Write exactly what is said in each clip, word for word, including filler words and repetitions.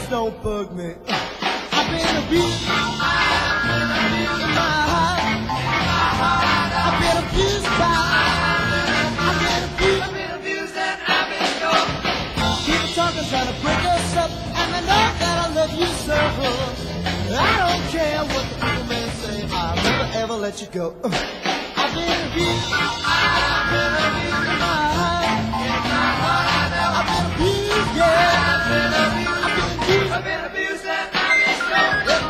just don't bug me. I've been abused. I've been abused in my heart. I've been abused by. I've been abused. I've been abused and I've been sure. People talking, trying to break us up, and they know that I love you so. I don't care what the people may say. I'll never ever let you go. I've been abused. I've been abused in my heart. I've been abused, yeah. I've been abused. I've been abused. I've been abused and I've been sure.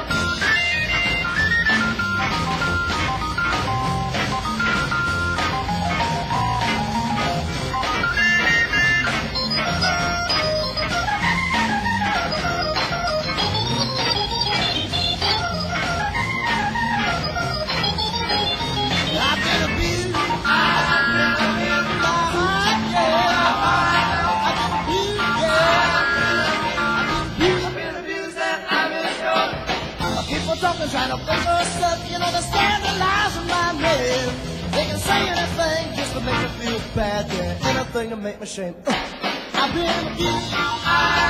Talking, trying to break us up, you know, they scandalize my name. They can say anything just to make me feel bad, yeah, anything to make me shame. Uh, I've been abused.